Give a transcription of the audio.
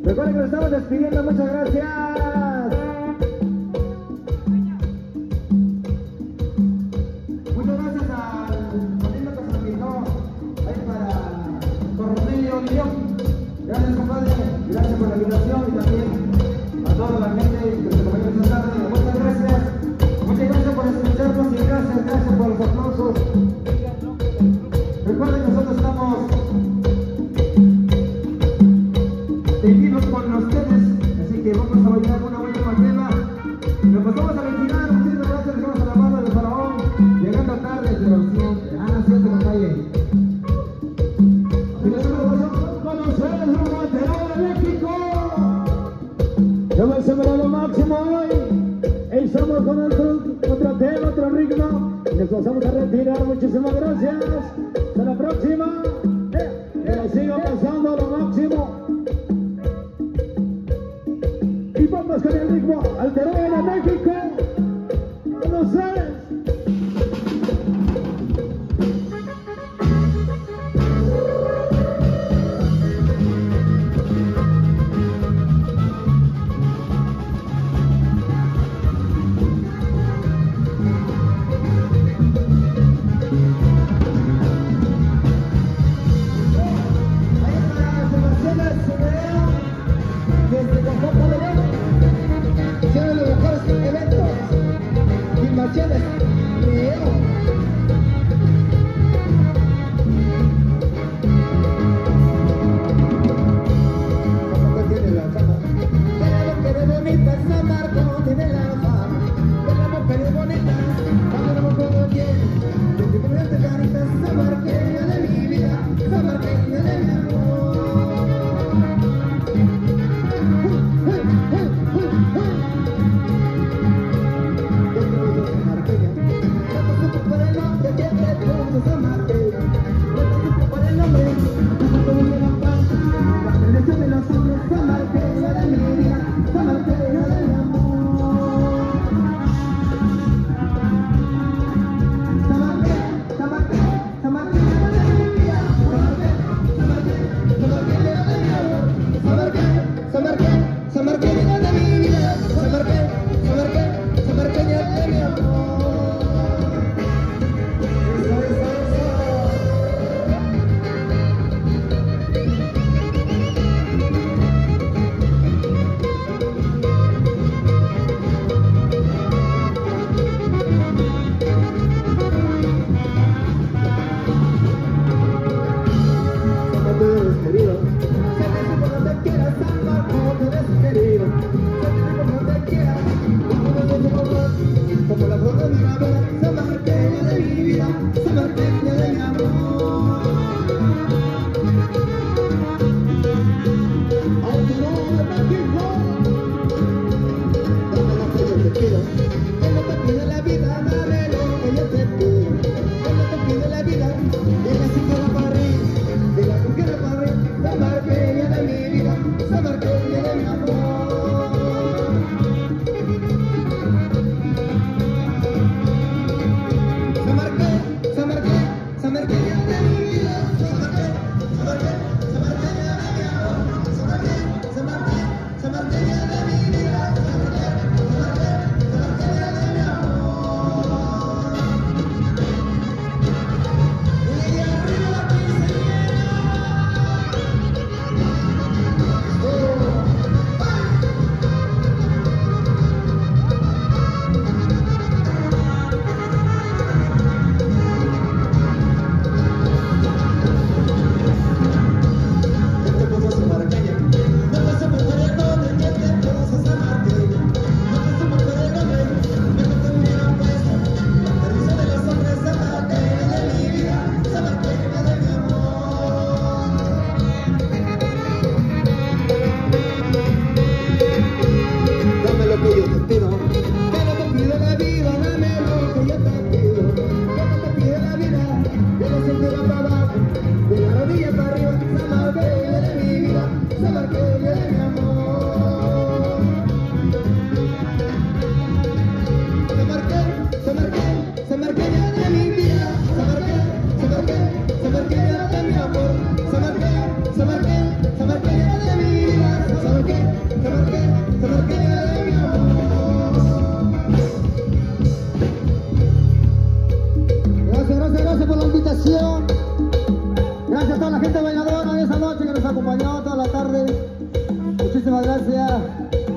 Recuerden que nos estamos despidiendo, muchas gracias. Muchas gracias al panel que se invitó ahí para Cornelio León. Gracias, compadre, gracias por la invitación y también a toda la gente que se acompañó esta tarde. Muchas gracias por escucharnos y gracias por los aplausos. Recuerden que nosotros estamos seguimos con ustedes, así que vamos a bailar una buena tema. Nos pasamos a ventilar, muchísimas gracias, vamos a la banda de Faraón, llegando tarde, pero siempre, siempre en la calle. Con ustedes, rumbo al Terror de México. Yo me sembré lo máximo hoy, estamos con otro tema, otro ritmo, y nos pasamos a retirar, muchísimas gracias, hasta la próxima, que lo siga pasando lo máximo. Y vamos con el ritmo alterado de México. ¿Cómo sabes? gracias por la invitación. Gracias a toda la gente bailadora.